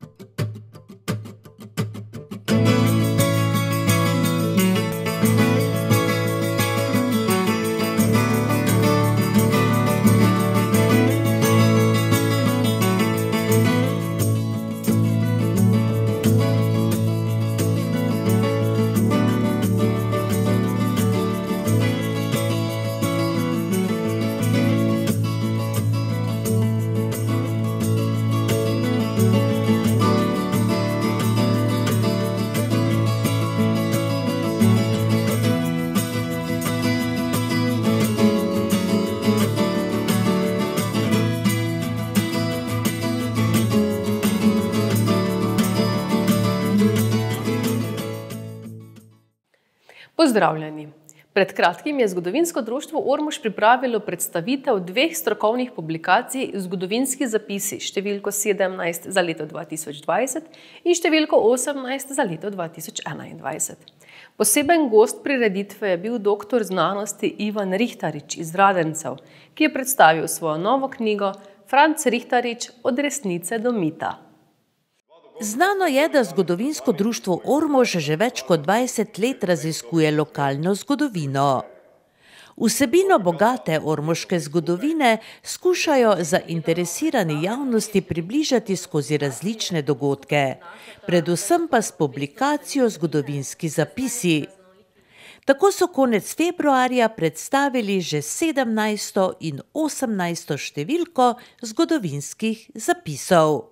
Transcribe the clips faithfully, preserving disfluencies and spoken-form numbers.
Pozdravljeni! Pred kratkim je Zgodovinsko društvo Ormož pripravilo predstavitev dveh strokovnih publikacij Zgodovinski zapisi številko sedemnajst za leto dva tisoč dvajset in številko osemnajst za leto dva tisoč enaindvajset. Poseben gost prireditve je bil doktor znanosti Ivan Rihtarič iz Radencev, ki je predstavil svojo novo knjigo Franc Rihtarič od resnice do mita. Znano je, da Zgodovinsko društvo Ormož že več kot dvajset let raziskuje lokalno zgodovino. Vsebino bogate ormoške zgodovine skušajo zainteresirani javnosti približati skozi različne dogodke, predvsem pa s publikacijo Zgodovinski zapisi. Tako so konec februarja predstavili že sedemnajsto in osemnajsto številko zgodovinskih zapisov.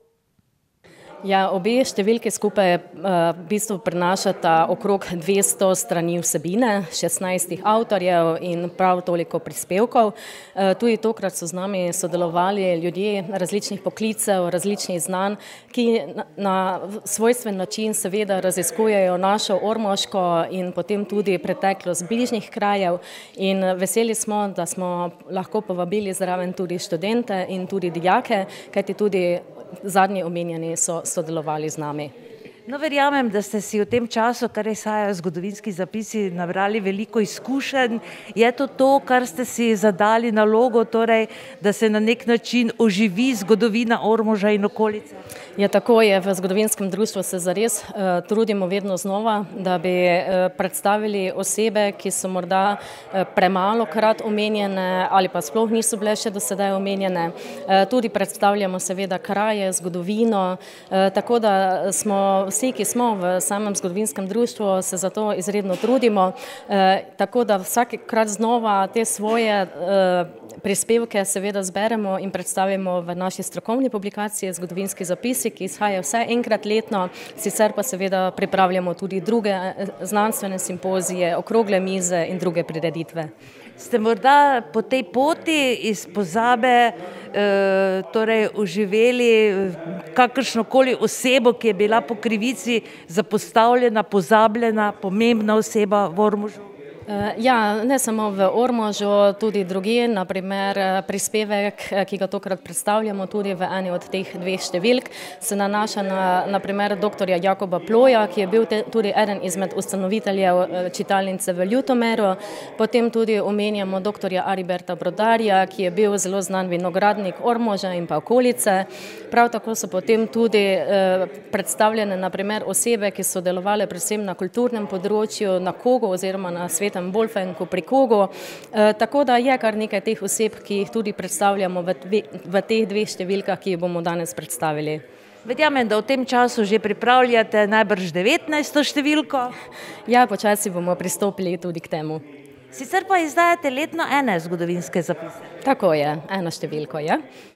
Ja, obe številki skupaj v bistvu prinašata okrog dvesto strani vsebine, šestnajst avtorjev in prav toliko prispevkov. Tudi tokrat so z nami sodelovali ljudje različnih poklicev, različnih znanj, ki na svojstven način seveda raziskujejo našo ormoško in potem tudi preteklost bližnjih krajev. In veseli smo, da smo lahko povabili zraven tudi študente in tudi dijake, kajti tudi zadnji omenjeni so sodelovali z nami. No, verjamem, da ste si v tem času, kar izhajajo zgodovinski zapisi, nabrali veliko izkušenj. Je to to, kar ste si zadali nalogo, torej, da se na nek način oživi zgodovina Ormoža in okolice? Ja, tako je. V Zgodovinskem društvu se zares uh, trudimo vedno znova, da bi uh, predstavili osebe, ki so morda uh, premalo krat omenjene ali pa sploh niso bile še do sedaj omenjene. Uh, tudi predstavljamo seveda kraje, zgodovino, uh, tako da smo vsi, ki smo v samem Zgodovinskem društvu, se zato izredno trudimo, uh, tako da vsakokrat znova te svoje uh, prispevke seveda zberemo in predstavimo v naši strokovni publikaciji Zgodovinski zapisi, ki izhaja vse enkrat letno, sicer pa seveda pripravljamo tudi druge znanstvene simpozije, okrogle mize in druge prireditve. Ste morda po tej poti iz pozabe eh, torej oživeli kakršnokoli osebo, ki je bila po krivici zapostavljena, pozabljena, pomembna oseba v Ormožu? Ja, ne samo v Ormožu, tudi drugje, na primer prispevek, ki ga tokrat predstavljamo tudi v eni od teh dveh številk, se nanaša na, na primer doktorja Jakoba Ploja, ki je bil te, tudi eden izmed ustanoviteljev čitalnice v Ljutomeru. Potem tudi omenjamo doktorja Ariberta Brodarja, ki je bil zelo znan vinogradnik Ormoža in pa okolice. Prav tako so potem tudi eh, predstavljene na primer osebe, ki so delovale predvsem na kulturnem področju, na Kogu oziroma na Svetem Bolfenku pri Kogu, e, tako da je kar nekaj teh oseb, ki jih tudi predstavljamo v, dve, v teh dveh številkah, ki jih bomo danes predstavili. Verjamem, da v tem času že pripravljate najbrž devetnajsto številko. Ja, počasi bomo pristopili tudi k temu. Sicer pa izdajate letno ene zgodovinske zapise. Tako je, eno številko je.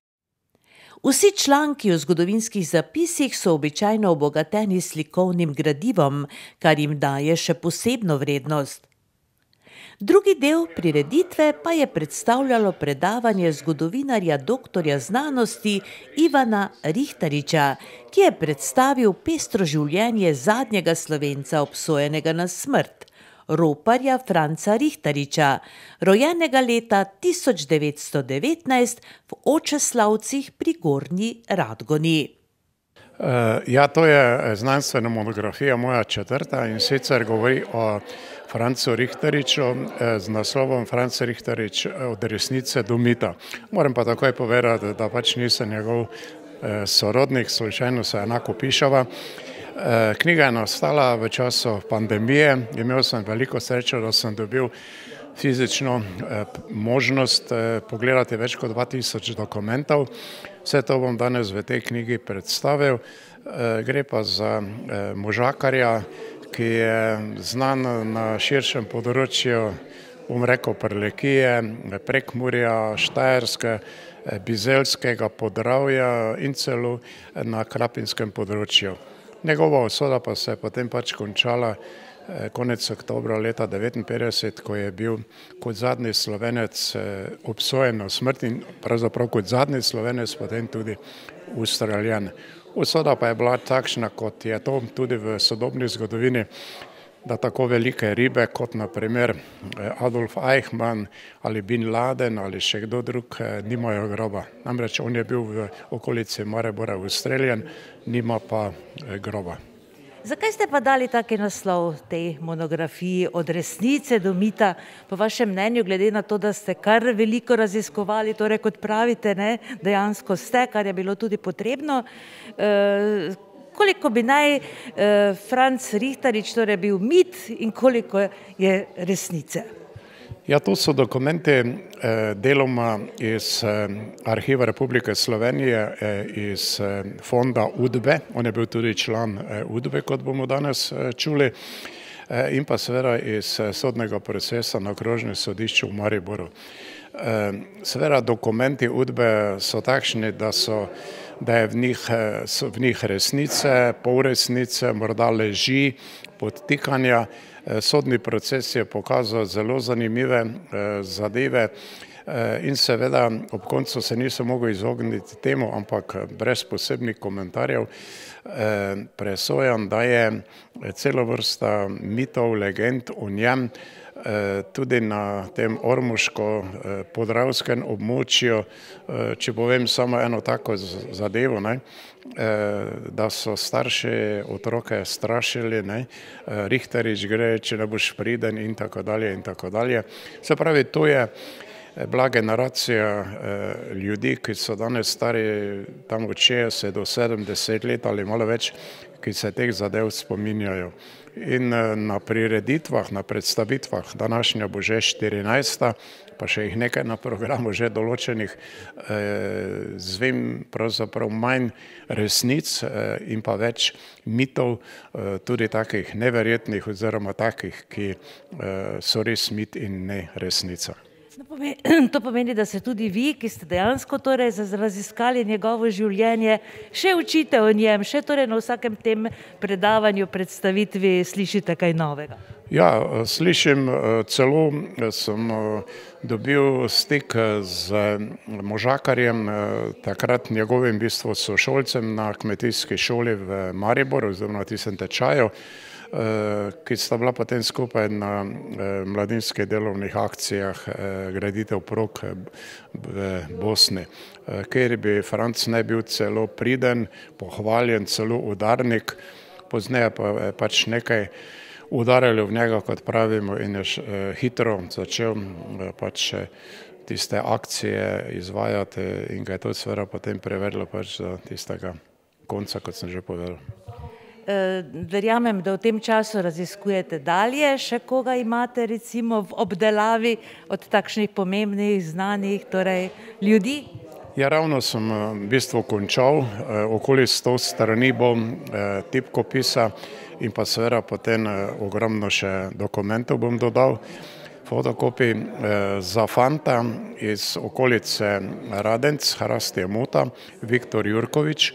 Vsi članki o zgodovinskih zapisih so običajno obogateni slikovnim gradivom, kar jim daje še posebno vrednost. Drugi del prireditve pa je predstavljalo predavanje zgodovinarja doktorja znanosti Ivana Rihtariča, ki je predstavil pestro življenje zadnjega Slovenca obsojenega na smrt, roparja Franca Rihtariča, rojenega leta tisoč devetsto devetnajst v Očeslavcih pri Gornji Radgoni. Ja, to je znanstvena monografija, moja četrta, in sicer govori o Francu Rihtariču z naslovom Franc Rihtarič od resnice do mita. Moram pa takoj povedati, da pač nisem njegov sorodnik, slučajno se enako pišava. Knjiga je nastala v času pandemije, imel sem veliko srečo, da sem dobil fizično možnost pogledati več kot dva tisoč dokumentov. Vse to bom danes v tej knjigi predstavil. Gre pa za možakarja, ki je znan na širšem področju, bom rekel, Prlekije, Prekmurja, Štajerske, Bizeljskega, Podravja in celo na krapinskem področju. Njegova usoda pa se je potem pač končala konec oktobra leta devetinpetdeset, ko je bil kot zadnji Slovenec obsojen na smrt in pravzaprav kot zadnji Slovenec potem tudi ustreljen. Usoda pa je bila takšna, kot je to tudi v sodobni zgodovini, da tako velike ribe kot na primer Adolf Eichmann ali Bin Laden ali še kdo drug nimajo groba. Namreč on je bil v okolici Maribora ustreljen, nima pa groba. Zakaj ste pa dali taki naslov tej monografiji Od resnice do mita? Po vašem mnenju, glede na to, da ste kar veliko raziskovali, torej kot pravite, ne, dejansko ste, kar je bilo tudi potrebno, eh, koliko bi naj eh, Franc Rihtarič torej bil mit in koliko je resnice? Ja, to so dokumenti eh, deloma iz eh, Arhiva Republike Slovenije, eh, iz eh, fonda Udbe, on je bil tudi član eh, Udbe, kot bomo danes eh, čuli, eh, in pa seveda iz eh, sodnega procesa na okrožnem sodišču v Mariboru. Eh, seveda dokumenti Udbe so takšni, da so da je v njih, so v njih resnice, polresnice, morda leži, podtikanja. Sodni proces je pokazal zelo zanimive zadeve in seveda ob koncu se nisem mogel izogniti temu, ampak brez posebnih komentarjev presojam, da je celo vrsta mitov, legend o njem tudi na tem ormoško-podravskem območju, če povem samo eno tako zadevo, ne, da so starši otroke strašili, ne, Rihtarič gre, če ne boš priden in tako dalje in tako dalje. Se pravi, to je bila generacija ljudi, ki so danes stari tam od šestdeset do sedemdeset let ali malo več, ki se teh zadev spominjajo. In na prireditvah, na predstavitvah, današnja bo že štirinajsta, pa še jih nekaj na programu že določenih, zvem pravzaprav manj resnic in pa več mitov, tudi takih neverjetnih oziroma takih, ki so res mit in ne resnica. To pomeni, da se tudi vi, ki ste dejansko torej raziskali njegovo življenje, še učite o njem, še torej na vsakem tem predavanju, predstavitvi slišite kaj novega? Ja, slišim, celo sem dobil stik z možakarjem, takrat njegovim v bistvu sošolcem na kmetijski šoli v Mariboru, oziroma na tistem tečaju, ki sta bila potem skupaj na mladinskih delovnih akcijah graditev prog v Bosni, kjer bi Franc ne bil celo priden, pohvaljen, celo udarnik, pozneje pa je pač nekaj udarilo v njega, kot pravimo, in je hitro začel pač tiste akcije izvajati in ga je to seveda potem prevedlo pač do tistega konca, kot sem že povedal. Verjamem, da v tem času raziskujete dalje, še koga imate recimo v obdelavi od takšnih pomembnih, znanih, torej ljudi? Ja, ravno sem v bistvu končal, okoli sto strani bom tipkopisa in pa seveda potem ogromno še dokumentov bom dodal. Fotokopij za fanta iz okolice Radenc, Hrastje Mota, Viktor Jurkovič,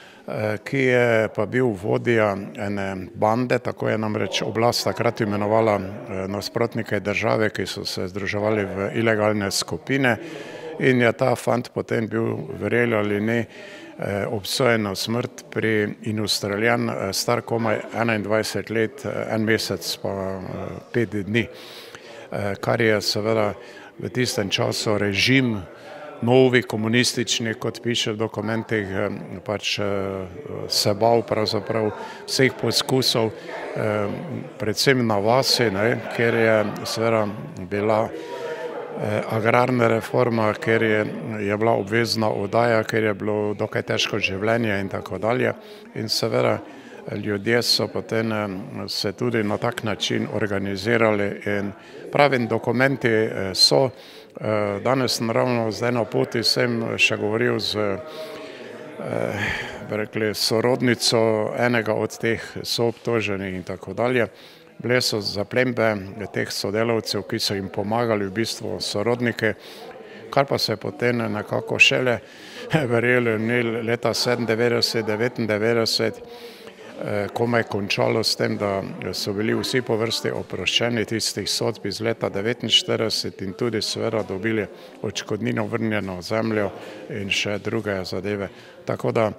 ki je pa bil vodja ene bande, tako je namreč oblast takrat imenovala nasprotnike države, ki so se združevali v ilegalne skupine, in je ta fant potem bil, verjeli ali ne, obsojen na smrt pri in ustreljen, star komaj enaindvajset let, en mesec pa pet dni, kar je seveda v tistem času režim novi komunistični, kot piše v dokumentih, pač se bal pravzaprav vseh poskusov, predvsem na vasi, ne, kjer je seveda bila agrarna reforma, ker je, je bila obvezna oddaja, ker je bilo dokaj težko življenje in tako dalje. In seveda ljudje so potem se tudi na tak način organizirali in pravim dokumenti so. Danes naravno zdaj na poti sem še govoril z rekli, sorodnico enega od teh soobtoženih in tako dalje. Bile so zaplembe teh sodelavcev, ki so jim pomagali v bistvu sorodnike, kar pa se potem nekako šele verjeli leta sedemindevetdeset, devetindevetdeset, komaj končalo s tem, da so bili vsi po vrsti oproščeni tistih sodb iz leta devetinštirideset in tudi seveda dobili odškodnino, vrnjeno zemljo in še druge zadeve. Tako da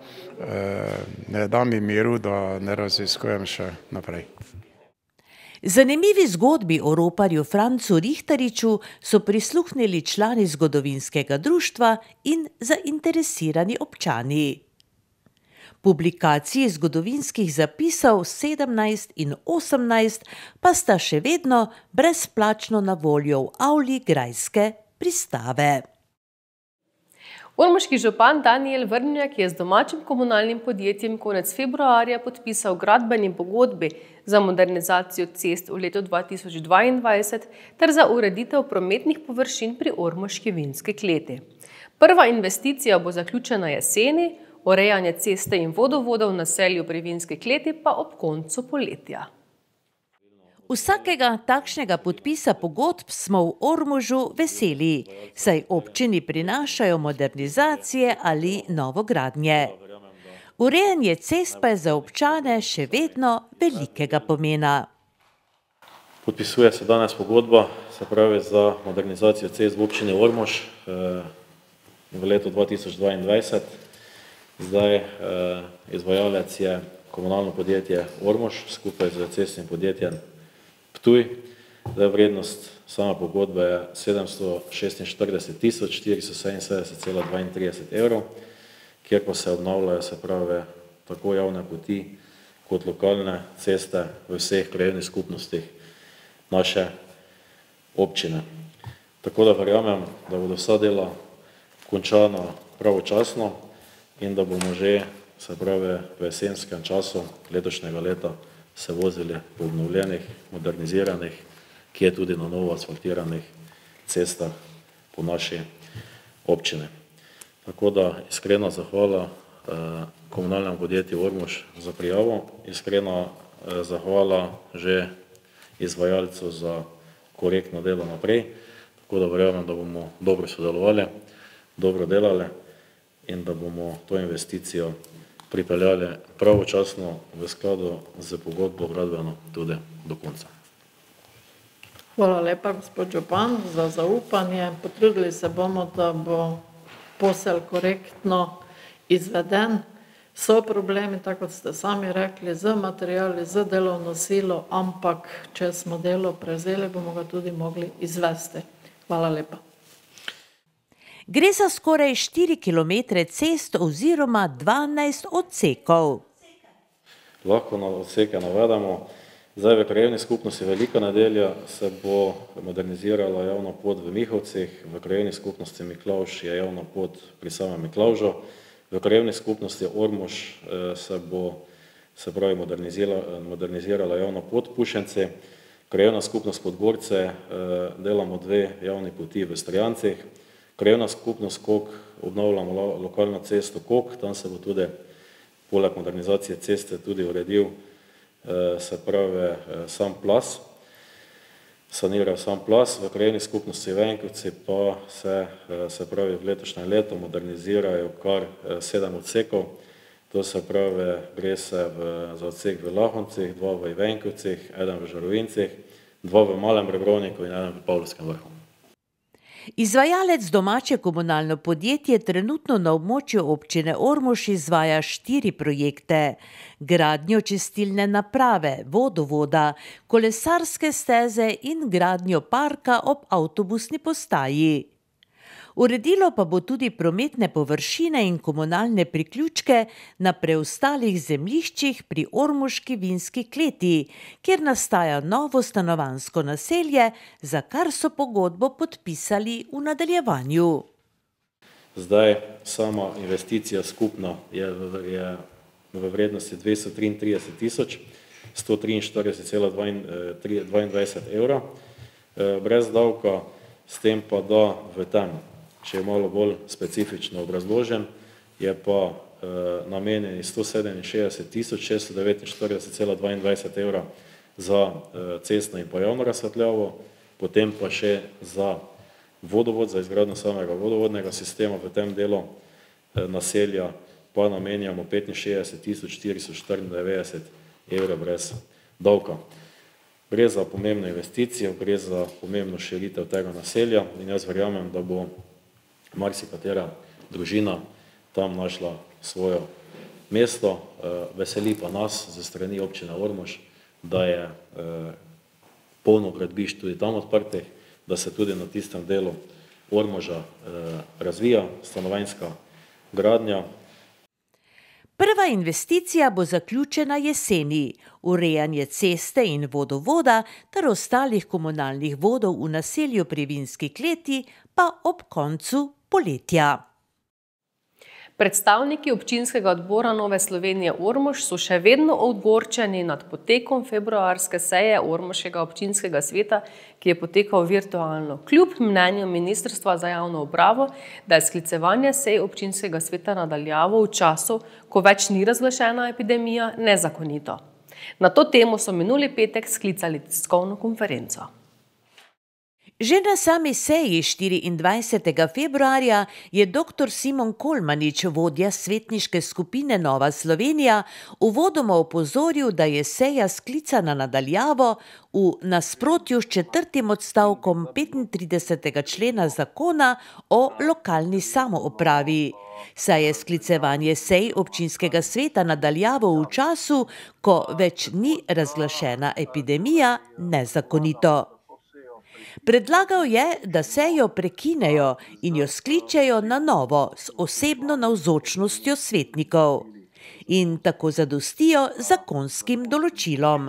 ne da mi miru, da ne raziskujem še naprej. Zanimivi zgodbi o roparju Francu Rihtariču so prisluhnili člani zgodovinskega društva in zainteresirani občani. Publikaciji zgodovinskih zapisov sedemnajst in osemnajst pa sta še vedno brezplačno na voljo v avli grajske pristave. Ormoški župan Danijel Vrnjak je z domačim komunalnim podjetjem konec februarja podpisal gradbeni pogodbi za modernizacijo cest v letu dva tisoč dvaindvajset ter za ureditev prometnih površin pri ormoški vinski kleti. Prva investicija bo zaključena jeseni, urejanje ceste in vodovodov v naselju pri vinski kleti pa ob koncu poletja. Vsakega takšnega podpisa pogodb smo v Ormožu veseli, saj občini prinašajo modernizacije ali novogradnje. Urejanje cest pa je za občane še vedno velikega pomena. Podpisuje se danes pogodba, se pravi za modernizacijo cest v občini Ormož v letu dva tisoč dvaindvajset. Zdaj izvajalec je komunalno podjetje Ormož skupaj z cestnim podjetjem Ptuj. Zdaj vrednost sama pogodbe je sedemsto šestinštirideset tisoč štiristo sedeminsedemdeset cela dvaintrideset evrov, kjer pa se obnavljajo, se pravi, tako javne poti kot lokalne ceste v vseh krajevnih skupnostih naše občine. Tako da verjamem, da bodo vsa dela končana pravočasno in da bomo že, se pravi, v jesenskem času letošnjega leta se vozili po obnovljenih, moderniziranih, ki je tudi na novo asfaltiranih cestah po naši občini. Tako da iskrena zahvala komunalnemu podjetju Ormož za prijavo, iskrena zahvala že izvajalcu za korektno delo naprej, tako da verjamem, da bomo dobro sodelovali, dobro delali in da bomo to investicijo pripeljali pravočasno v skladu z pogodbo gradbeno tudi do konca. Hvala lepa, gospod župan, za zaupanje. Potrudili se bomo, da bo posel korektno izveden. So problemi, tako kot ste sami rekli, z materiali, z delovno silo, ampak če smo delo prevzeli, bomo ga tudi mogli izvesti. Hvala lepa. Gre za skoraj štiri kilometre cest oziroma dvanajst odsekov. Lahko na odseke navedemo. Zdaj v krajevni skupnosti Velika nedelja se bo modernizirala javna pot v Mihovcih, v krajevni skupnosti Miklavž je javna pot pri samem Miklavžu, v krajevni skupnosti Ormož se bo, se pravi, modernizirala, modernizirala javna pot Pušenci, krajevna skupnost Podgorce delamo dve javni poti v Strijancih, krajevna skupnost Kok obnavljamo lokalno cesto Kok, tam se bo tudi poleg modernizacije ceste tudi uredil, se pravi, sam plas, saniral sam plas, v krajevni skupnosti Venkovci pa se, se pravi, v letošnjem letu modernizirajo kar sedem odsekov, to se pravi, gre se v, za odsek v Lahoncih, dva v Venkovcih, eden v Žarovincih, dva v Malem Rebrovniku in eden v Pavlovskem vrhu. Izvajalec domače komunalno podjetje trenutno na območju občine Ormož izvaja štiri projekte: gradnjo čistilne naprave, vodovoda, kolesarske steze in gradnjo parka ob avtobusni postaji. Uredilo pa bo tudi prometne površine in komunalne priključke na preostalih zemljiščih pri Ormoški vinski kleti, kjer nastaja novo stanovanjsko naselje, za kar so pogodbo podpisali v nadaljevanju. Zdaj sama investicija skupna je v, je v vrednosti dvesto triintrideset tisoč sto triinštirideset cela dvaindvajset evra brez davka, s tem pa da v tem, če je malo bolj specifično obrazložen, je pa e, namenjeni sto sedeminšestdeset tisoč šeststo devetinštirideset cela dvaindvajset evra za e, cestno in pa javno razsvetljavo, potem pa še za vodovod, za izgradnjo samega vodovodnega sistema v tem delu e, naselja pa namenjamo petinšestdeset tisoč štiristo štiriindevetdeset evra brez davka. Gre za pomembno investicijo, gre za pomembno širitev tega naselja in jaz verjamem, da bo marsikatera družina tam našla svoje mesto. Veseli pa nas ze strani občine Ormož, da je polno gradbišč tudi tam odprtih, da se tudi na tistem delu Ormoža razvija stanovanjska gradnja. Prva investicija bo zaključena jeseni, urejanje ceste in vodovoda ter ostalih komunalnih vodov v naselju pri Vinski kleti pa ob koncu poletja. Predstavniki občinskega odbora Nove Slovenije Ormož so še vedno ogorčeni nad potekom februarske seje Ormoškega občinskega sveta, ki je potekal virtualno, kljub mnenju Ministrstva za javno upravo, da je sklicevanje sej občinskega sveta nadaljavo v času, ko več ni razglašena epidemija, nezakonito. Na to temo so minuli petek sklicali tiskovno konferenco. Že na sami seji štiriindvajsetega februarja je doktor Simon Kolmanič, vodja svetniške skupine Nova Slovenija, uvodoma opozoril, da je seja sklicana nadaljavo v nasprotju s četrtim odstavkom petintridesetega člena zakona o lokalni samoupravi. Saj je sklicevanje sej občinskega sveta nadaljavo v času, ko več ni razglašena epidemija, nezakonito. Predlagal je, da sejo prekinejo in jo skličejo na novo s osebno navzočnostjo svetnikov in tako zadostijo zakonskim določilom.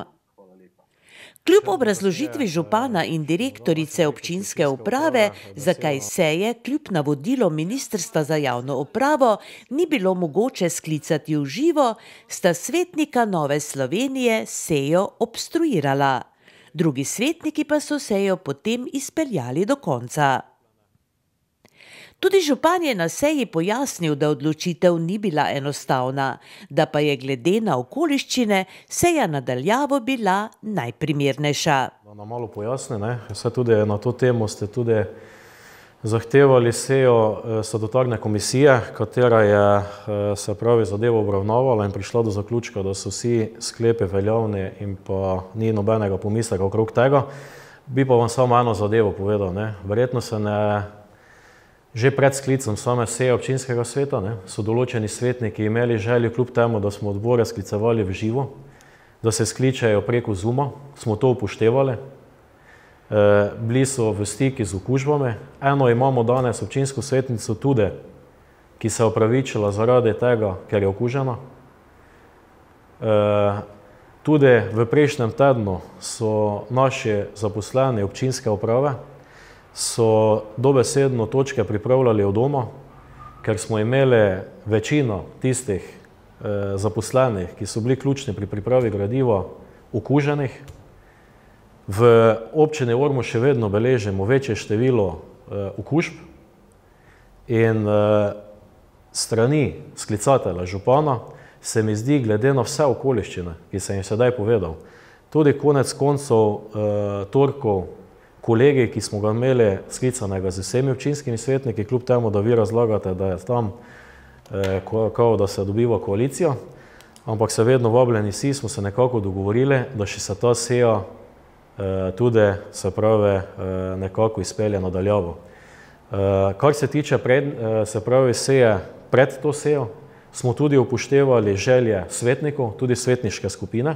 Kljub obrazložitvi župana in direktorice občinske uprave, zakaj seje kljub navodilom Ministrstva za javno upravo ni bilo mogoče sklicati v živo, sta svetnika Nove Slovenije sejo obstruirala. Drugi svetniki pa so sejo potem izpeljali do konca. Tudi župan je na seji pojasnil, da odločitev ni bila enostavna, da pa je glede na okoliščine seja nadaljavo bila najprimernejša. Da nam malo pojasni, ne? Vse tudi na to temo ste tudi zahtevali sejo statutarne komisije, katera je se pravi zadevo obravnavala in prišla do zaključka, da so vsi sklepi veljavni in pa ni nobenega pomisleka okrog tega. Bi pa vam samo eno zadevo povedal, ne? Verjetno se ne, že pred sklicom same seje občinskega sveta, ne, so določeni svetniki imeli željo kljub temu, da smo odbore sklicevali v živo, da se skličejo preko Zooma, smo to upoštevali. Bili so v stiki z okužbami. Eno imamo danes občinsko svetnico tudi, ki se je opravičila zaradi tega, ker je okužena. Tudi v prejšnjem tednu so naši zaposleni občinske uprave so dobesedno točke pripravljali od doma, ker smo imeli večino tistih zaposlenih, ki so bili ključni pri pripravi gradiva, okuženih. V občini Ormož še vedno beležimo večje število okužb in strani sklicatelja župana se mi zdi, glede na vse okoliščine, ki sem jim sedaj povedal, tudi konec koncev torkov kolegi, ki smo ga imeli sklicanega z vsemi občinskimi svetniki, kljub temu, da vi razlagate, da je tam, kao da se dobiva koalicija, ampak se vedno vabljeni vsi, smo se nekako dogovorili, da še se ta seja tudi, se pravi, nekako izpelje nadaljavo. Kar se tiče pred, se pravi, seje pred to sejo, smo tudi upoštevali želje svetnikov, tudi svetniške skupine.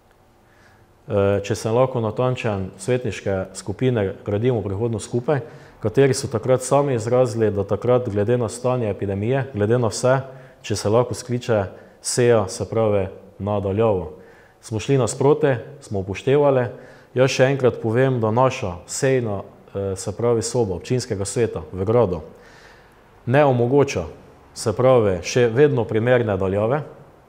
Če sem lahko natančen, svetniške skupine gradimo prihodnost skupaj, kateri so takrat sami izrazili, da takrat glede na stanje epidemije, glede na vse, če se lahko skliče seja, se pravi nadaljavo. Smo šli nasproti, smo upoštevali. Jaz še enkrat povem, da naša sejna, se pravi soba občinskega sveta v gradu ne omogoča, se pravi, še vedno primerne daljave,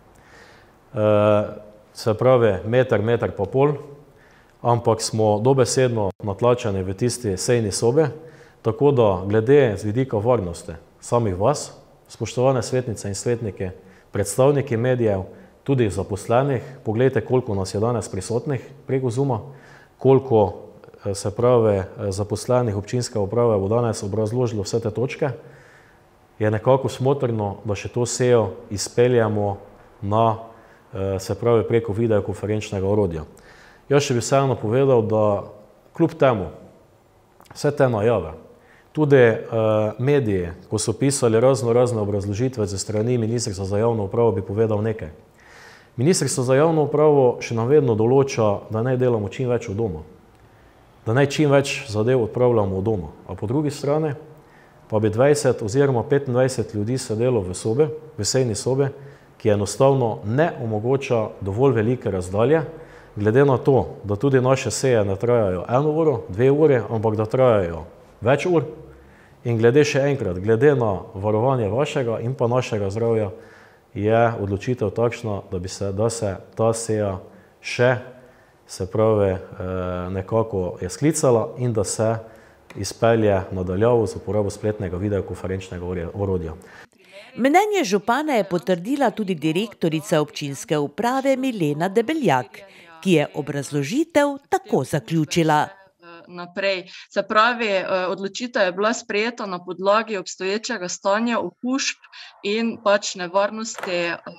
se pravi meter, meter pa pol, ampak smo dobesedno natlačeni v tisti sejni sobi, tako da glede z vidika varnosti samih vas, spoštovane svetnice in svetniki, predstavniki medijev, tudi zaposlenih, poglejte, koliko nas je danes prisotnih preko Zooma, koliko se pravi zaposlenih občinske uprave bo danes obrazložilo vse te točke, je nekako smotrno, da še to sejo izpeljamo na, se pravi, preko videokonferenčnega orodja. Jaz še bi vseeno povedal, da kljub temu, vse te najave, tudi mediji, ko so pisali razno razne obrazložitve ze strani Ministrstva za javno upravo, bi povedal nekaj. Ministrstvo za javno upravo še nam vedno določa, da naj delamo čim več od doma, da naj čim več zadev odpravljamo od doma. A po drugi strani pa bi dvajset oziroma petindvajset ljudi sedelo v sobi, v sejni sobi, ki enostavno ne omogoča dovolj velike razdalje, glede na to, da tudi naše seje ne trajajo eno uro, dve uri, ampak da trajajo več ur. In glede še enkrat, glede na varovanje vašega in pa našega zdravja, je odločitev takšna, da bi se, da se ta seja še, se pravi, nekako je sklicala in da se izpelje nadaljavo z uporabo spletnega videokonferenčnega orodja. Mnenje župana je potrdila tudi direktorica občinske uprave Milena Debeljak, ki je obrazložitev tako zaključila. Naprej. Se pravi, odločitev je bila sprejeta na podlagi obstoječega stanja okužb in pač nevarnosti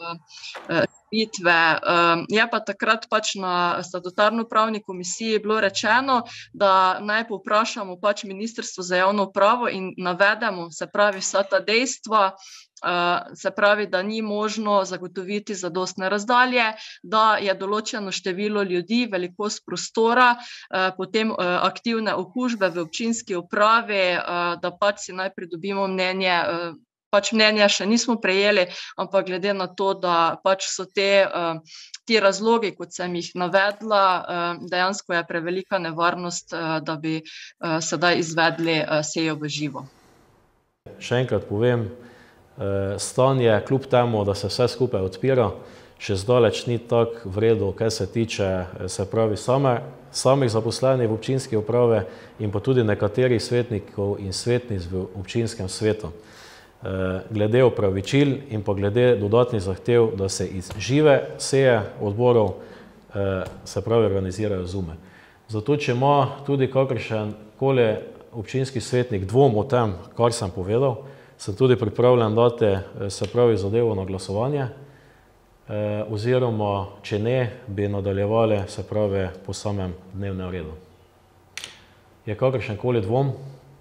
šitve. Je pa takrat pač na statutarno-pravni komisiji bilo rečeno, da naj povprašamo pač Ministrstvo za javno upravo in navedemo, se pravi, vsa ta dejstva, se pravi, da ni možno zagotoviti zadostne razdalje, da je določeno število ljudi, velikost prostora, potem aktivne okužbe v občinski upravi, da pač si naj pridobimo mnenje, pač mnenja še nismo prejeli, ampak glede na to, da pač so te, ti razlogi, kot sem jih navedla, dejansko je prevelika nevarnost, da bi sedaj izvedli sejo v živo. Še enkrat povem, stanje, kljub temu, da se vse skupaj odpira, še zdaleč ni tako v redu, kar se tiče, se pravi, same, samih zaposlenih v občinski upravi in pa tudi nekaterih svetnikov in svetnic v občinskem svetu. Glede opravičil in pa glede dodatnih zahtev, da se iz žive seje odborov, se pravi, organizirajo Zoome. Zato, če ima tudi kakršen koli občinski svetnik dvom o tem, kar sem povedal, sem tudi pripravljen dati, se pravi, zadevo na glasovanje, oziroma, če ne, bi nadaljevali, se pravi, po samem dnevnem redu. Je kakršen koli dvom?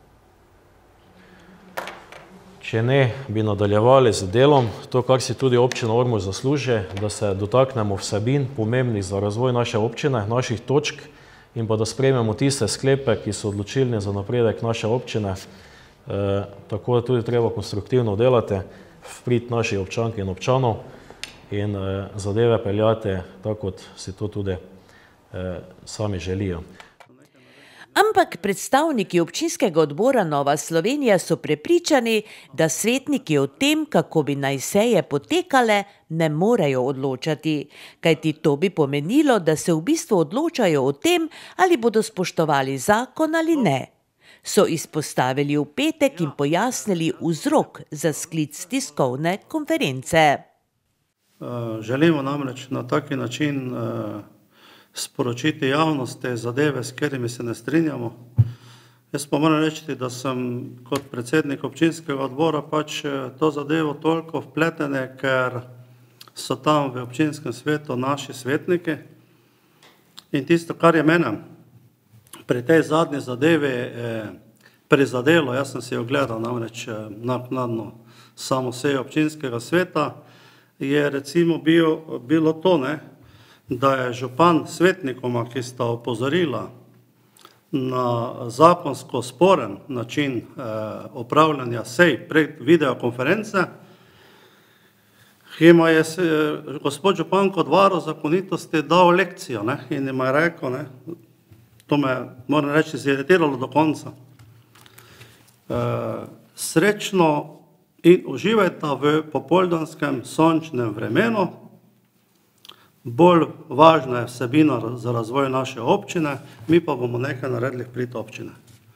Če ne, bi nadaljevali z delom, to, kar si tudi občina Ormož zasluži, da se dotaknemo vsebin pomembnih za razvoj naše občine, naših točk in pa da sprejmemo tiste sklepe, ki so odločilni za napredek naše občine. Tako da tudi treba konstruktivno delati v prid naših občank in občanov in zadeve peljati tako, kot si to tudi sami želijo. Ampak predstavniki občinskega odbora Nova Slovenija so prepričani, da svetniki o tem, kako bi naj seje potekale, ne morejo odločati, kajti to bi pomenilo, da se v bistvu odločajo o tem, ali bodo spoštovali zakon ali ne. So izpostavili v petek in pojasnili vzrok za sklic tiskovne konference. Želimo namreč na taki način sporočiti javnosti zadeve, s katerimi se ne strinjamo. Jaz pa moram reči, da sem kot predsednik občinskega odbora pač to zadevo toliko vpletene, ker so tam v občinskem svetu naši svetniki. In tisto, kar je mene pri tej zadnji zadevi prizadelo, jaz sem si ogledal namreč naknadno samo sejo občinskega sveta, je recimo bilo to, ne, da je župan svetnikoma, ki sta opozorila, na zakonsko sporen način eh, upravljanja sej prek videokonference, ki je se, gospod župan kot varuh zakonitosti dal lekcijo, ne, in jim je rekel, ne, to me, moram reči, ziritiralo do konca. Eh, srečno in uživajte v popoldanskem sončnem vremenu. Bolj važna je vsebina za razvoj naše občine, mi pa bomo nekaj naredili v prid občine.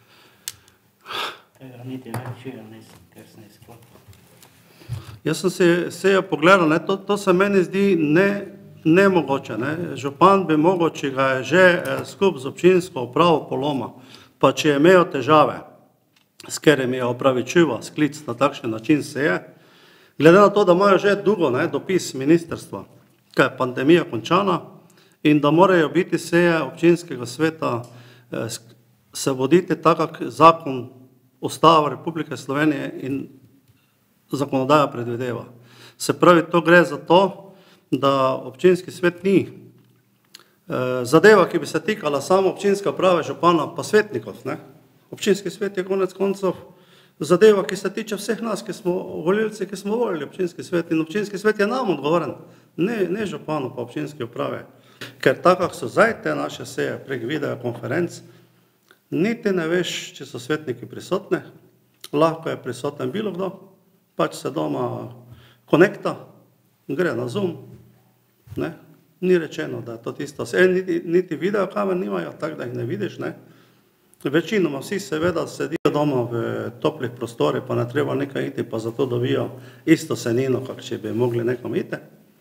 Jaz sem se sejo pogledal, ne, to, to se meni zdi ne, nemogoče. Ne. Župan bi mogel, če ga je že eh, skup z občinsko upravo poloma, pa če je imel težave, s katerimi je opravičival sklic na takšen način seje, glede na to, da imajo že dolgo ne, dopis ministrstva, kaj je pandemija končana in da morajo biti seje občinskega sveta eh, se voditi tako, kak zakon Ustava Republike Slovenije in zakonodaja predvideva. Se pravi, to gre za to, da občinski svet ni eh, zadeva, ki bi se tikala samo občinske uprave, župana pa svetnikov. Ne? Občinski svet je konec koncev zadeva, ki se tiče vseh nas, ki smo volilci, ki smo volili občinski svet in občinski svet je nam odgovoren, ne, ne županu pa občinski uprave. Ker tako so zdaj te naše seje prek videokonferenc, niti ne veš, če so svetniki prisotni, lahko je prisoten bilo kdo, pač se doma konekta, gre na Zoom, ne, ni rečeno, da je to tisto. E, niti, niti videokamer nimajo, tako da jih ne vidiš, ne. Večinoma vsi seveda sedijo doma v toplih prostorih, pa ne treba nekaj iti, pa zato dobijo isto senino, kak če bi mogli nekom iti.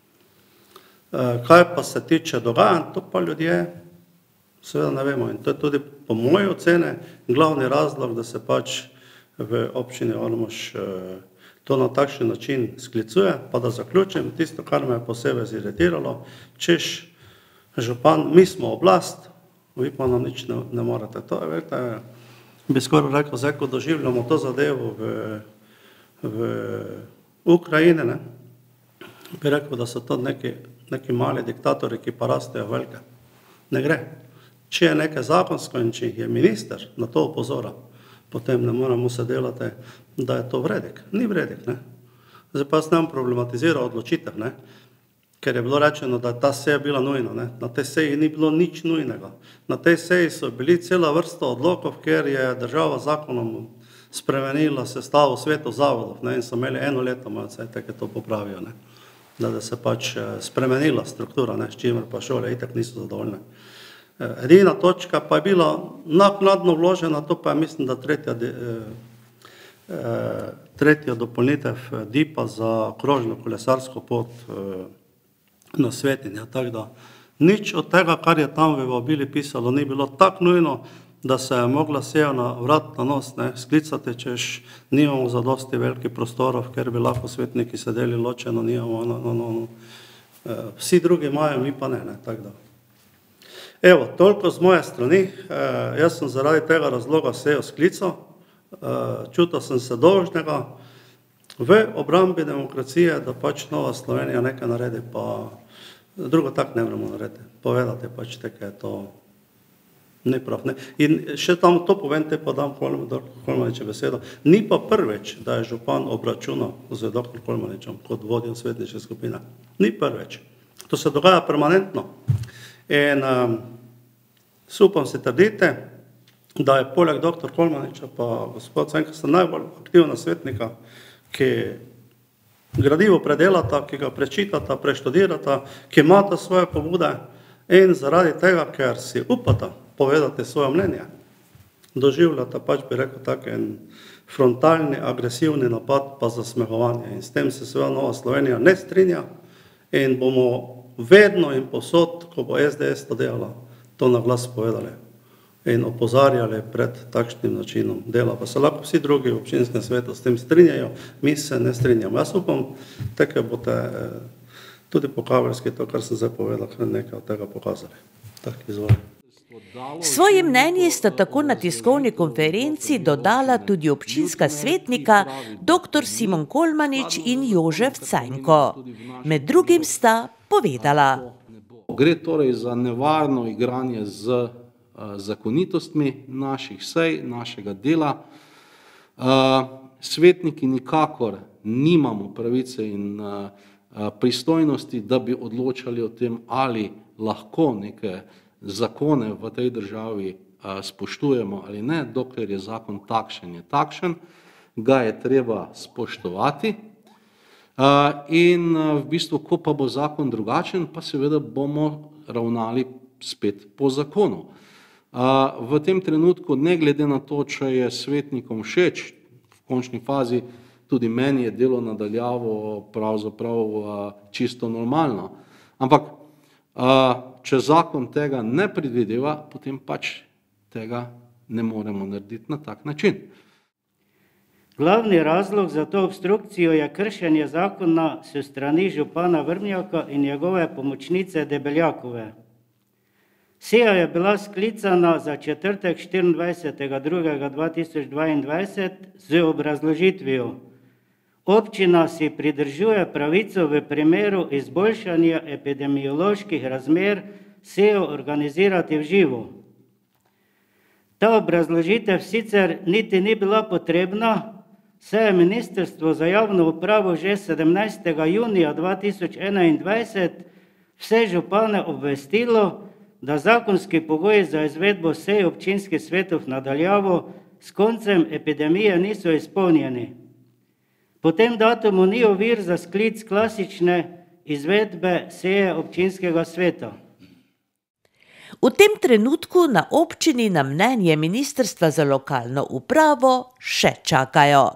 Kaj pa se tiče dogajanj, to pa ljudje seveda ne vemo. In to je tudi po moji ocene glavni razlog, da se pač v občini Ormož to na takšen način sklicuje. Pa da zaključim, tisto, kar me je posebej ziritiralo, češ župan, mi smo oblast, vi pa nam nič ne, ne morete. To je, vete, bi skoraj rekel, zdaj, ko doživljamo to zadevo v, v Ukrajini, ne, bi rekel, da so to neki, neki mali diktatori, ki pa rastejo velike. Ne gre. Če je nekaj zakonsko in če je minister na to opozora, potem ne moramo se delati, da je to vredik. Ni vredik, ne. Zdaj pa sem problematiziral odločitev, ne. Ker je bilo rečeno, da je ta seja bila nujna. Ne? Na tej seji ni bilo nič nujnega. Na tej seji so bili cela vrsta odlokov, ker je država zakonom spremenila sestavo svetov zavodov, ne? In so imeli eno leto, malce, tako to popravijo, ne? Da, da se pač spremenila struktura, ne? S čimer pa šole itak niso zadovoljne. Edina točka pa je bila naknadno vložena, to pa je mislim, da tretja, eh, tretja dopolnitev D I P-a za krožno kolesarsko pot eh, na svetinja, tako da nič od tega, kar je tam v vabili pisalo, ni bilo tako nujno, da se je mogla seja na vrat na nos, ne, sklicati, češ nimamo zadosti velikih prostorov, ker bi lahko svetniki sedeli ločeno, nimamo, no, no, no, no. Vsi drugi imajo, mi pa ne, ne, tako da. Evo, toliko z moje strani, jaz sem zaradi tega razloga sejo sklical, čutil sem se dolžnega v obrambi demokracije, da pač Nova Slovenija nekaj naredi, pa drugo tako ne moramo narediti. Povedati pač te, kaj je to neprav. Ne? In še tam to povem, te pa dam Kolmaniče besedo. Ni pa prvič, da je župan obračunal z doktor Kolmaničem kot vodjo svetniške skupine. Ni prvič. To se dogaja permanentno. In um, supam se trdite, da je poleg doktor Kolmaniča pa gospod Cenka sta najbolj aktivna svetnika, ki gradivo predelata, ki ga prečitata, preštudirata, ki imata svoje pobude in zaradi tega, ker si upata povedati svoje mnenje, doživljata pač bi rekel tak en frontalni, agresivni napad pa zasmehovanje. In s tem se seveda Nova Slovenija ne strinja in bomo vedno in posod, ko bo S D S to delala, to na glas povedali in opozarjali pred takšnim načinom dela. Pa se lahko vsi drugi v občinskem svetu s tem strinjajo, mi se ne strinjamo. Jaz upam, tako boste tudi po kamerski, to, kar sem zdaj povedal, nekaj od tega pokazali. Tak, izvolj. Svoje mnenje sta tako na tiskovni konferenci dodala tudi občinska svetnika doktor Simon Kolmanič in Jožef Cajnko. Med drugim sta povedala. Gre torej za nevarno igranje z zakonitostmi naših sej, našega dela. Svetniki nikakor nimamo pravice in pristojnosti, da bi odločali o tem, ali lahko neke zakone v tej državi spoštujemo ali ne, dokler je zakon takšen, je takšen, ga je treba spoštovati. In v bistvu, ko pa bo zakon drugačen, pa seveda bomo ravnali spet po zakonu. V tem trenutku, ne glede na to, če je svetnikom všeč, v končni fazi tudi meni je delo nadaljavo pravzaprav čisto normalno. Ampak, če zakon tega ne predvideva, potem pač tega ne moremo narediti na tak način. Glavni razlog za to obstrukcijo je kršenje zakona s strani župana Vrmjaka in njegove pomočnice Debeljakove. Seja je bila sklicana za četrtek štiriindvajsetega drugega dva tisoč dvaindvajset z obrazložitvijo. Občina si pridržuje pravico v primeru izboljšanja epidemioloških razmer sejo organizirati v živo. Ta obrazložitev sicer niti ni bila potrebna, saj je Ministrstvo za javno upravo že sedemnajstega junija dva tisoč enaindvajset vse župane obvestilo, da zakonski pogoji za izvedbo sej občinskih svetov nadaljavo s koncem epidemije niso izpolnjeni. Po tem datumu ni ovir za sklic klasične izvedbe seje občinskega sveta. V tem trenutku na občini na mnenje Ministrstva za lokalno upravo še čakajo.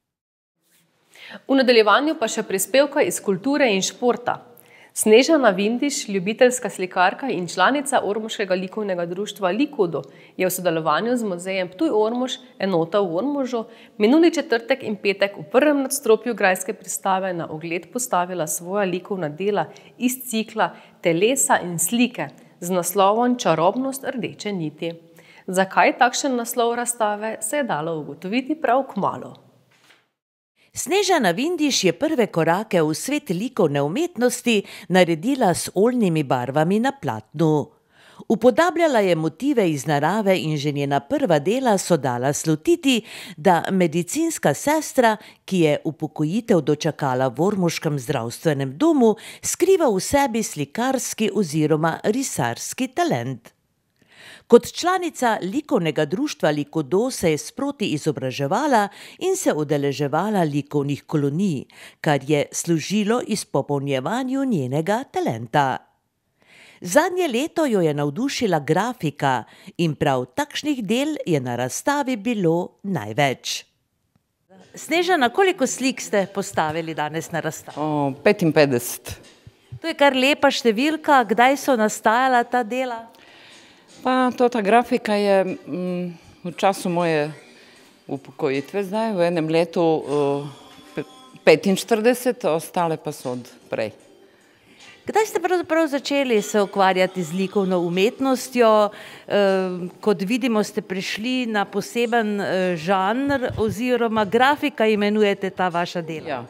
V nadaljevanju pa še prispevka iz kulture in športa. Snežana Vindiš, ljubiteljska slikarka in članica Ormoškega likovnega društva Likudo, je v sodelovanju z muzejem Ptuj-Ormož, enota v Ormožu, minuli četrtek in petek v prvem nadstropju grajske pristave na ogled postavila svoja likovna dela iz cikla Telesa in slike z naslovom Čarobnost rdeče niti. Zakaj takšen naslov razstave, se je dalo ugotoviti prav kmalu. Snežana Vindiš je prve korake v svet likovne umetnosti naredila s oljnimi barvami na platnu. Upodabljala je motive iz narave in že njena prva dela so dala slutiti, da medicinska sestra, ki je upokojitev dočakala v ormoškem zdravstvenem domu, skriva v sebi slikarski oziroma risarski talent. Kot članica likovnega društva Likudo se je sproti izobraževala in se udeleževala likovnih kolonij, kar je služilo izpopolnjevanju njenega talenta. Zadnje leto jo je navdušila grafika in prav takšnih del je na razstavi bilo največ. Snežana, koliko slik ste postavili danes na razstavi? O, petinpetdeset. To je kar lepa številka. Kdaj so nastajala ta dela? Pa to ta grafika je m, v času moje upokojitve zdaj, v enem letu uh, petinštirideset, ostale pa so od prej. Kdaj ste pravzaprav začeli se ukvarjati z likovno umetnostjo? Uh, kot vidimo, ste prišli na poseben uh, žanr oziroma grafika imenujete ta vaša dela. Ja.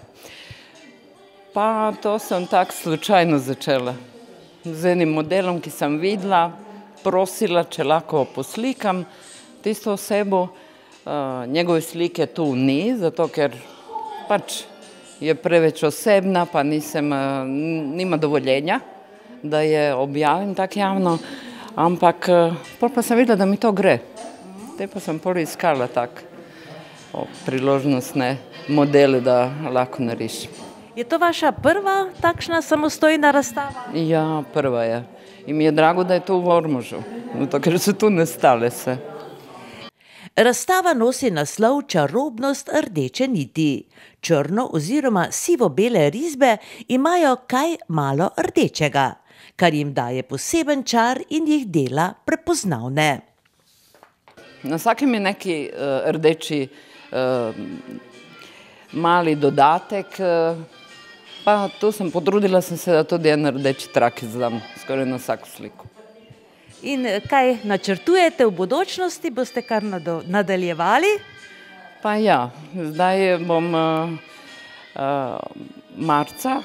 Pa to sem tako slučajno začela. Z enim modelom, ki sem videla, prosila, če lahko poslikam tisto osebo. Njegove slike tu ni, zato ker pač je preveč osebna, pa nisem, nima dovoljenja, da je objavim tako javno, ampak pol pa sem videla, da mi to gre. Te pa sem pol iskala tak priložnostne modele, da lahko narišem. Je to vaša prva takšna samostojna razstava? Ja, prva je. In mi je drago, da je to v Ormožu, zato ker so tu nastale se. Razstava nosi naslov Čarobnost rdeče niti. Črno oziroma sivo-bele risbe imajo kaj malo rdečega, kar jim daje poseben čar in jih dela prepoznavne. Na vsakem je neki uh, rdeči uh, mali dodatek, uh, pa tu sem potrudila sem se, da tudi en rdeči trak izdam, skoraj na vsako sliku. In kaj načrtujete v bodočnosti? Boste kar nadaljevali? Pa ja, zdaj bom uh, uh, marca,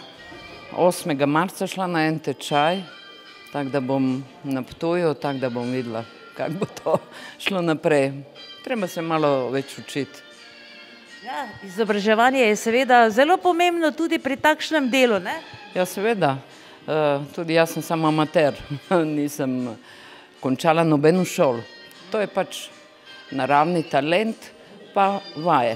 osmega marca šla na en tečaj, tako da bom na Ptuju, tako da bom videla, kako bo to šlo naprej. Treba se malo več učiti. Ja, izobraževanje je seveda zelo pomembno tudi pri takšnem delu, ne? Ja, seveda. Tudi jaz sem samo amater, nisem končala nobeno šolo. To je pač naravni talent pa vaje.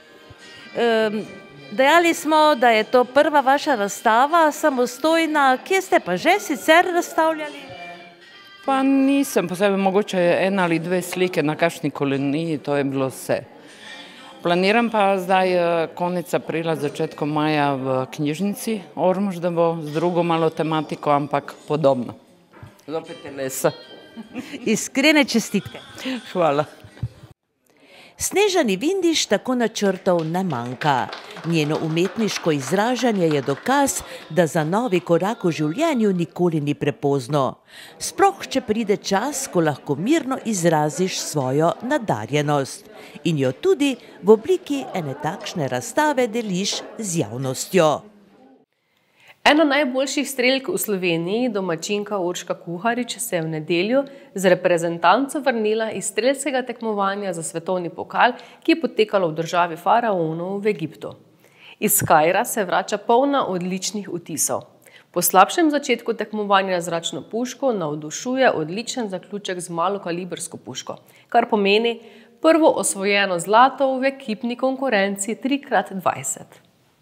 Dejali smo, da je to prva vaša razstava, samostojna. Kje ste pa že sicer razstavljali? Pa nisem posebej, mogoče ena ali dve slike na kakšni koloniji, to je bilo vse. Planiram pa zdaj konec aprila, začetkom maja v knjižnici Ormož, da bo z drugo malo tematiko, ampak podobno. Zopet telesa. Iskrene čestitke. Hvala. Snežani Vindiš tako načrtov ne manjka. Njeno umetniško izražanje je dokaz, da za novi korak v življenju nikoli ni prepozno. Sploh, če pride čas, ko lahko mirno izraziš svojo nadarjenost. In jo tudi v obliki ene takšne razstave deliš z javnostjo. Ena najboljših strelk v Sloveniji, domačinka Urška Kuharič, se je v nedeljo z reprezentanco vrnila iz strelskega tekmovanja za svetovni pokal, ki je potekalo v državi faraonov v Egiptu. Iz Kaira se vrača polna odličnih vtisov. Po slabšem začetku tekmovanja z zračno puško navdušuje odličen zaključek z malokalibrsko puško, kar pomeni prvo osvojeno zlato v ekipni konkurenci tri krat dvajset.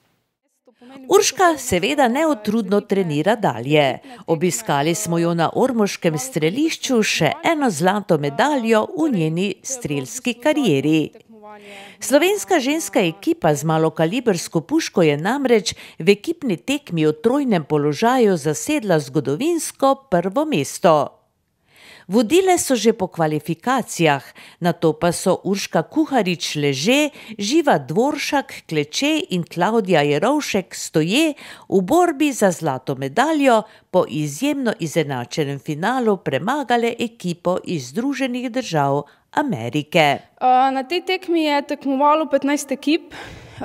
Urška seveda neutrudno trenira dalje. Obiskali smo jo na ormoškem strelišču še eno zlato medaljo v njeni strelski karieri. Slovenska ženska ekipa z malokalibrsko puško je namreč v ekipni tekmi v trojnem položaju zasedla zgodovinsko prvo mesto. Vodile so že po kvalifikacijah, nato pa so Urška Kuharič leže, Živa Dvoršak kleče in Klavdija Jerovšek stoje v borbi za zlato medaljo po izjemno izenačenem finalu premagale ekipo iz Združenih držav Amerike. Na tej tekmi je tekmovalo petnajst ekip.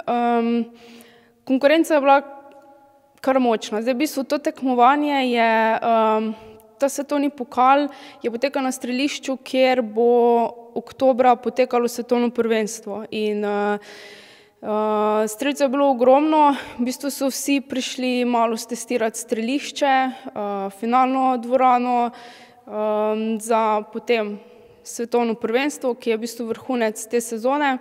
Konkurenca je bila kar močna. Zdaj, v bistvu to tekmovanje je... Ta svetovni pokal je potekal na strelišču, kjer bo oktobra potekalo svetovno prvenstvo. In uh, uh, strelcev je bilo ogromno, v bistvu so vsi prišli malo stestirati strelišče, uh, finalno dvorano um, za potem svetovno prvenstvo, ki je v bistvu vrhunec te sezone.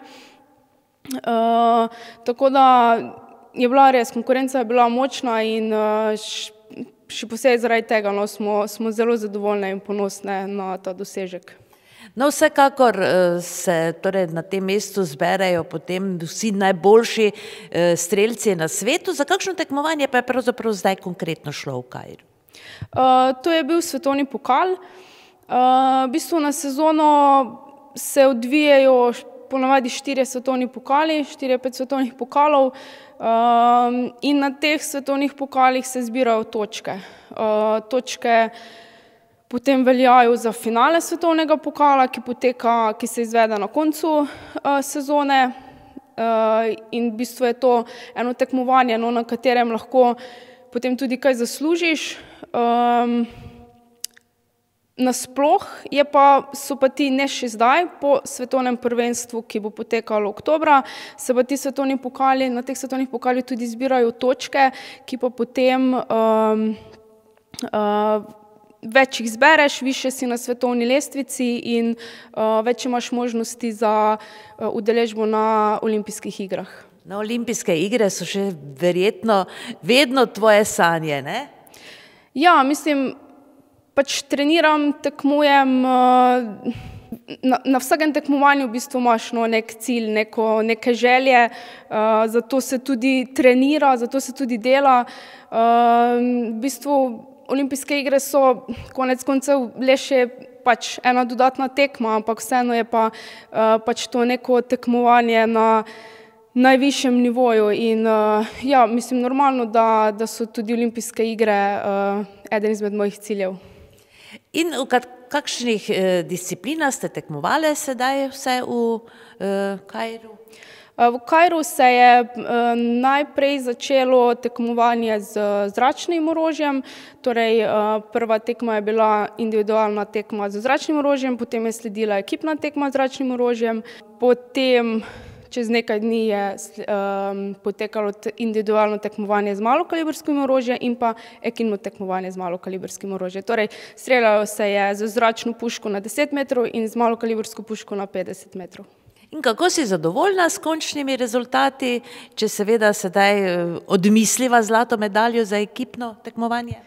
Uh, tako da je bila res, konkurenca je bila močna in uh, še posebej zaradi tega no, smo, smo zelo zadovoljne in ponosne na ta dosežek. No, vsekakor se torej na tem mestu zberejo potem vsi najboljši strelci na svetu. Za kakšno tekmovanje pa je pravzaprav zdaj konkretno šlo v Kairu? Uh, to je bil svetovni pokal. Uh, v bistvu na sezono se odvijajo ponavadi štirje svetovni pokali, štirje, pet svetovnih pokalov. Uh, in na teh svetovnih pokalih se zbirajo točke. Uh, točke potem veljajo za finale svetovnega pokala, ki poteka, ki se izvede na koncu uh, sezone. Uh, in v bistvu je to eno tekmovanje, no, na katerem lahko potem tudi kaj zaslužiš. Um, Nasploh je pa, so pa ti ne še zdaj, po svetovnem prvenstvu, ki bo potekalo oktobra, se pa ti svetovni pokali, na teh svetovnih pokalih tudi zbirajo točke, ki pa potem um, uh, več jih zbereš, više si na svetovni lestvici in uh, več imaš možnosti za uh, udeležbo na olimpijskih igrah. Na olimpijske igre so še verjetno vedno tvoje sanje, ne? Ja, mislim, pač treniram, tekmujem, na, na vsakem tekmovanju v bistvu imaš no, nek cilj, neko, neke želje, uh, zato se tudi trenira, zato se tudi dela. Uh, v bistvu olimpijske igre so konec koncev le še pač ena dodatna tekma, ampak vseeno je pa uh, pač to neko tekmovanje na najvišjem nivoju in uh, ja, mislim normalno, da, da so tudi olimpijske igre uh, eden izmed mojih ciljev. In v kakšnih eh, disciplinah ste tekmovali sedaj vse v eh, Kairu? V Kairu se je najprej začelo tekmovanje z zračnim orožjem, torej prva tekma je bila individualna tekma z zračnim orožjem, potem je sledila ekipna tekma z zračnim orožjem, potem čez nekaj dni je potekalo individualno tekmovanje z malokalibrskim orožjem in pa ekipno tekmovanje z malokalibrskim orožjem. Torej, streljalo se je z zračno puško na deset metrov in z malokalibrsko puško na petdeset metrov. In kako si zadovoljna s končnimi rezultati, če seveda sedaj odmisliva zlato medaljo za ekipno tekmovanje?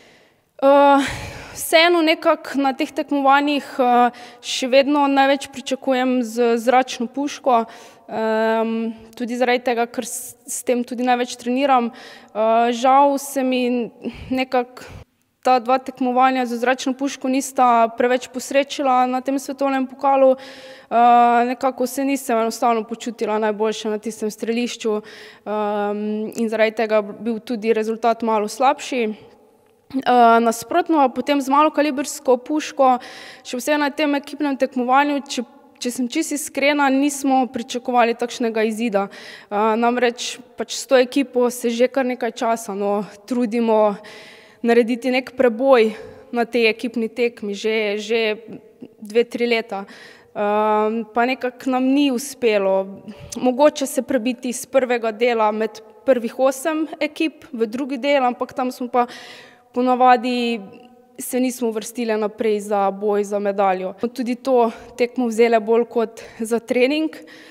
Vseeno nekako na teh tekmovanjih še vedno največ pričakujem z zračno puško, tudi zaradi tega, ker s tem tudi največ treniram. Žal se mi nekako ta dva tekmovanja z zračno puško nista preveč posrečila na tem svetovnem pokalu. Nekako se nisem enostavno počutila najboljše na tistem strelišču in zaradi tega bil tudi rezultat malo slabši. Nasprotno, potem z malokalibrsko puško, še vse na tem ekipnem tekmovanju, če, če sem čisto iskrena, nismo pričakovali takšnega izida. Namreč pač s to ekipo se že kar nekaj časa no, trudimo narediti nek preboj na tej ekipni tekmi, že, že dve, tri leta. Pa nekako nam ni uspelo. Mogoče se prebiti iz prvega dela med prvih osem ekip v drugi del, ampak tam smo pa ponavadi se nismo uvrstili naprej za boj za medaljo. Tudi to tekmo vzele bolj kot za trening,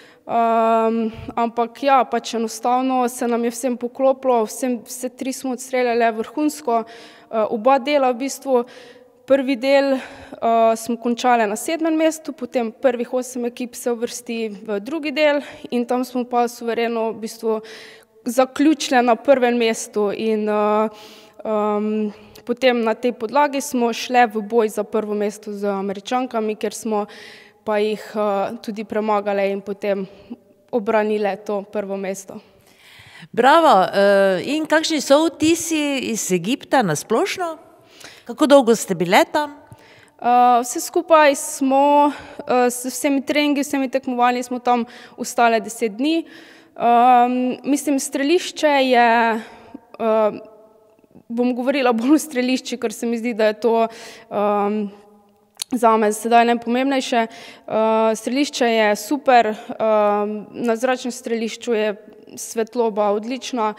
um, ampak ja, pač enostavno se nam je vsem poklopilo, vsem, vse tri smo odstreljali vrhunsko, uh, oba dela v bistvu. Prvi del uh, smo končali na sedmem mestu, potem prvih osem ekip se uvrsti v drugi del in tam smo pa suvereno v bistvu zaključili na prvem mestu in uh, Um, potem na tej podlagi smo šli v boj za prvo mesto z Američankami, ker smo pa jih uh, tudi premagali in potem obranili to prvo mesto. Bravo! In kakšni so vtisi iz Egipta na splošno? Kako dolgo ste bile tam? Uh, vse skupaj smo uh, s vsemi treningi, vsemi tekmovanji smo tam ostali deset dni. Um, mislim, strelišče je uh, bom govorila bolj o strelišči, ker se mi zdi, da je to um, zame sedaj najpomembnejše. Uh, strelišče je super, um, na zračnem strelišču je svetloba odlična.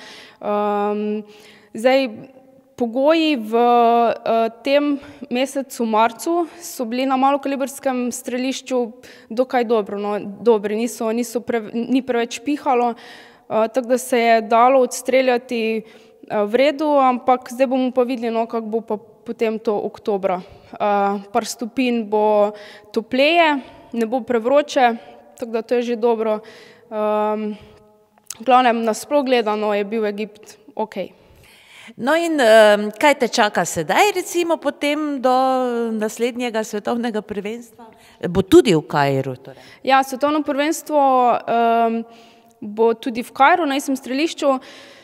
Um, zdaj, pogoji v uh, tem mesecu marcu so bili na malokalibrskem strelišču dokaj dobro, no, dobri, niso, niso pre, ni preveč pihalo, uh, tako da se je dalo odstreljati v redu, ampak zdaj bomo pa videli, no, kako bo pa potem to oktobra. Uh, par stopinj bo topleje, ne bo prevroče, tako da to je že dobro. Um, v glavnem, nasploh gledano je bil Egipt ok. No in um, kaj te čaka sedaj, recimo potem do naslednjega svetovnega prvenstva? Bo tudi v Kairu? Torej. Ja, svetovno prvenstvo um, bo tudi v Kairu, na istem strelišču.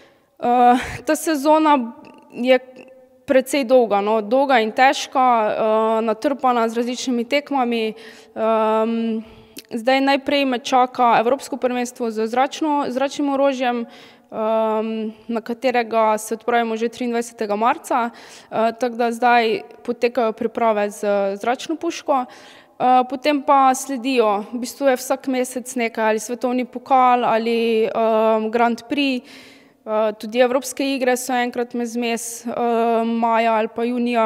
Uh, ta sezona je precej dolga, no, dolga in težka, uh, natrpana z različnimi tekmami. Um, zdaj najprej me čaka Evropsko prvenstvo z zračno, zračnim orožjem, um, na katerega se odpravimo že triindvajsetega marca, uh, tako da zdaj potekajo priprave z zračno puško. Uh, potem pa sledijo, v bistvu je vsak mesec nekaj, ali svetovni pokal, ali um, Grand Prix. Uh, tudi Evropske igre so enkrat med zmes, uh, maja ali pa junija.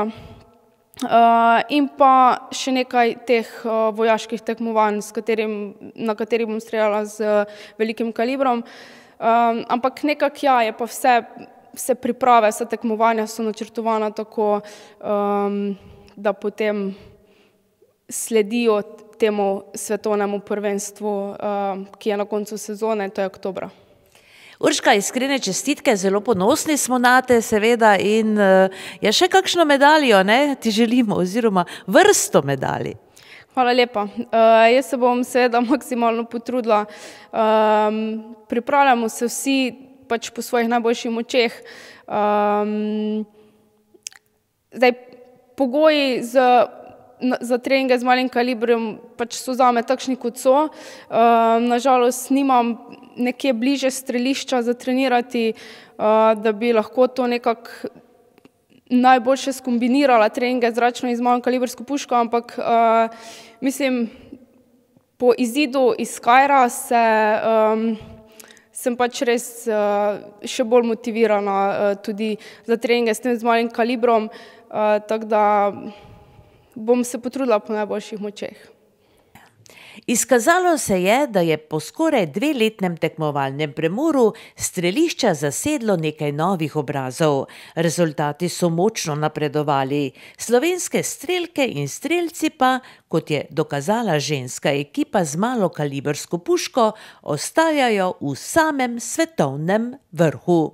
Uh, in pa še nekaj teh uh, vojaških tekmovanj, s katerim, na katerih bom streljala z velikim kalibrom. Um, ampak nekako ja, je pa vse, vse priprave, vse tekmovanja so načrtovana tako, um, da potem sledijo temu svetovnemu prvenstvu, uh, ki je na koncu sezone, to je oktobra. Urška, iskrene čestitke, zelo ponosni smo na te, seveda, in uh, je še kakšno medaljo, ne, ti želimo, oziroma vrsto medalj. Hvala lepa. Uh, jaz se bom seveda maksimalno potrudila. Um, pripravljamo se vsi pač po svojih najboljših močeh. Um, zdaj, pogoji z za treninge z malim kalibrom pač so zame takšni, kot so. Nažalost nimam nekje bliže strelišča za trenirati, da bi lahko to nekako najboljše skombinirala treninge zračno in z malo kalibrsko puško, ampak mislim, po izidu iz Kaira se, sem pač res še bolj motivirana tudi za treninge s tem z malim kalibrom, tako da bom se potrudila po najboljših močeh. Izkazalo se je, da je po skoraj dveletnem tekmovalnem premoru strelišča zasedlo nekaj novih obrazov. Rezultati so močno napredovali. Slovenske strelke in strelci pa, kot je dokazala ženska ekipa z malokalibrsko puško, ostajajo v samem svetovnem vrhu.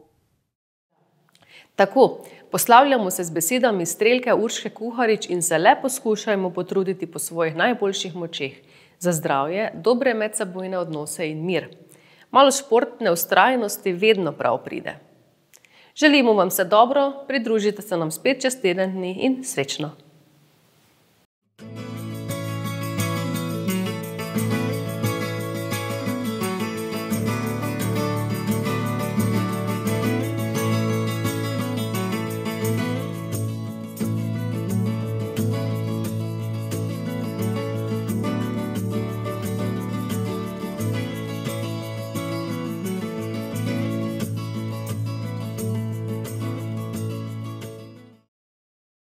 Tako, poslavljamo se z besedami strelke Urške Kuharič in se le poskušajmo potruditi po svojih najboljših močeh. Za zdravje, dobre medsebojne odnose in mir. Malo športne vztrajnosti vedno prav pride. Želimo vam vse dobro, pridružite se nam spet čez teden dni in srečno!